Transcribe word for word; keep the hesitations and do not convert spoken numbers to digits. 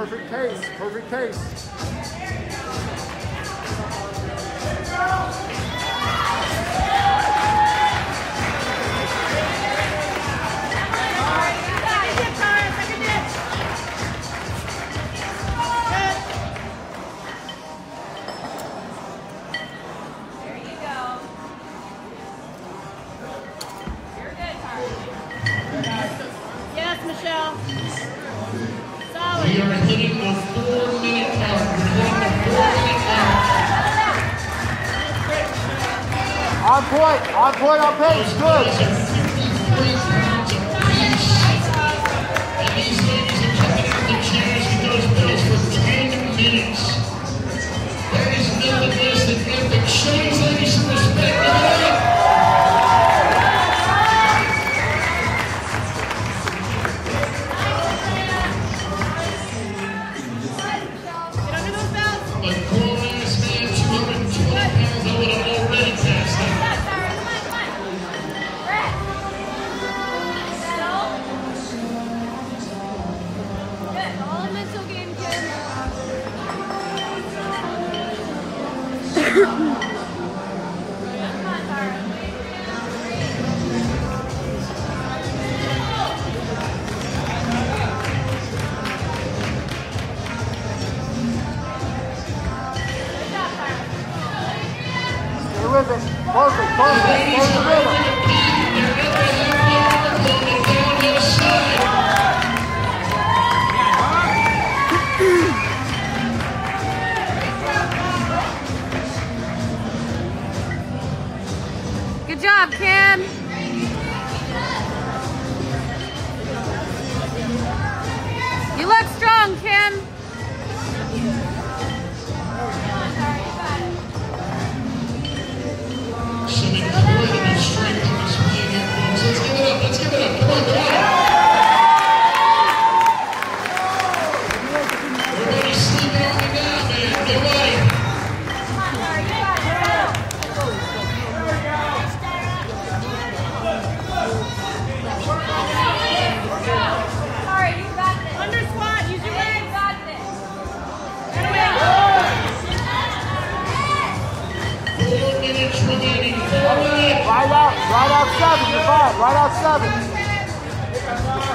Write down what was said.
perfect pace, perfect pace. Michelle. Solid. We are hitting the four minute mark. We're hitting the four minute mark. On point, on point, on pace, good. fifty-three pounds apiece. And these ladies are coming out the chairs with those bells for ten minutes. That is nothing less than epic. Show these ladies some respect. Look at that. Perfect, perfect, perfect. Close the middle. Good job, Kim. You look strong, Kim. Some incredible strength on display here, folks. Let's give it up. Let's give it up. Come on, come on. Everybody's sleeping on me now, man. Get right. Sorry, you got this. Under squat, use your legs. You got this. Four minutes remaining. Four minutes. Right out, right out seven, you're fine. Right out seven.